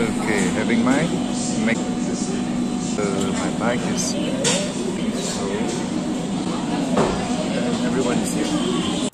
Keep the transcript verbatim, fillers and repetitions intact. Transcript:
Okay, having my make uh, my bike is peaceful and everyone is here.